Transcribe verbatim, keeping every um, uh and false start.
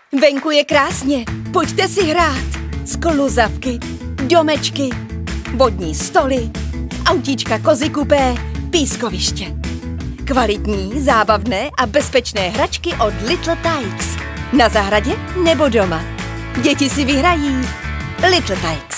Venku je krásně, pojďte si hrát. Skluzavky, domečky, vodní stoly, autíčka Kozy kupé, pískoviště. Kvalitní, zábavné a bezpečné hračky od Little Tikes. Na zahradě nebo doma. Děti si vyhrají. Little Tikes.